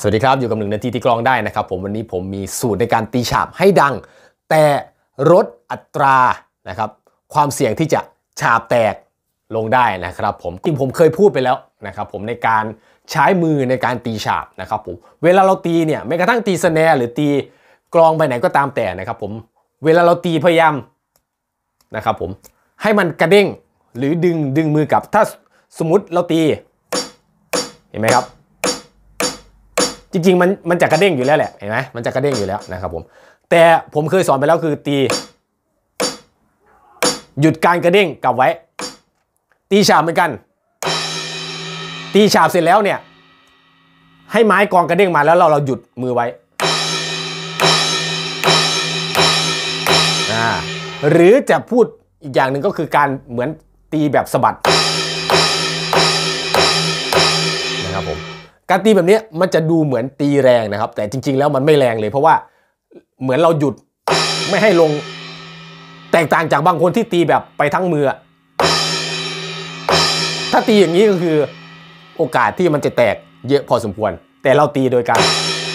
สวัสดีครับอยู่กับ1 นาทีที่กลองได้นะครับผมวันนี้ผมมีสูตรในการตีฉาบให้ดังแต่ลดอัตรานะครับความเสี่ยงที่จะฉาบแตกลงได้นะครับผมจริงผมเคยพูดไปแล้วนะครับผมในการใช้มือในการตีฉาบนะครับผมเวลาเราตีเนี่ยแม้กระทั่งตีสแนร์หรือตีกลองไปไหนก็ตามแต่นะครับผมเวลาเราตีพยายามนะครับผมให้มันกระเด้งหรือดึงมือกลับถ้าสมมุติเราตีเห็นไหมครับจริงๆมันจะกระเด้งอยู่แล้วแหละเห็นไหมมันจะกระเด้งอยู่แล้วนะครับผมแต่ผมเคยสอนไปแล้วคือตีหยุดการกระเด้งกลับไว้ตีฉาบเหมือนกันตีฉาบเสร็จแล้วเนี่ยให้ไม้กองกระเด้งมาแล้วเราหยุดมือไว้หรือจะพูดอีกอย่างหนึ่งก็คือการเหมือนตีแบบสะบัดนะครับผมการตีแบบนี้มันจะดูเหมือนตีแรงนะครับแต่จริงๆแล้วมันไม่แรงเลยเพราะว่าเหมือนเราหยุดไม่ให้ลงแตกต่างจากบางคนที่ตีแบบไปทั้งมือถ้าตีอย่างนี้ก็คือโอกาสที่มันจะแตกเยอะพอสมควรแต่เราตีโดยการ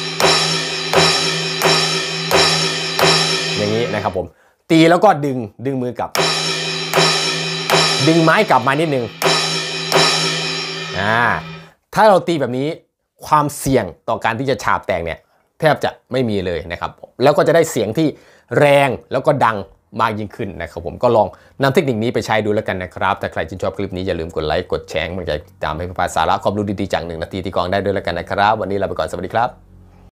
อย่างนี้นะครับผมตีแล้วก็ดึงมือกลับดึงไม้กลับมานิดนึงถ้าเราตีแบบนี้ความเสี่ยงต่อการที่จะฉาบแตกเนี่ยแทบจะไม่มีเลยนะครับแล้วก็จะได้เสียงที่แรงแล้วก็ดังมากยิ่งขึ้นนะครับผมก็ลองนำเทคนิคนี้ไปใช้ดูแล้วกันนะครับถ้าใครชื่นชอบคลิปนี้อย่าลืมกดไลค์กดแชร์มันจะตามให้พาสาระความรู้ดีๆจาก1 นาทีที่กองได้ด้วยแล้วกันนะครับวันนี้ลาไปก่อนสวัสดีครับ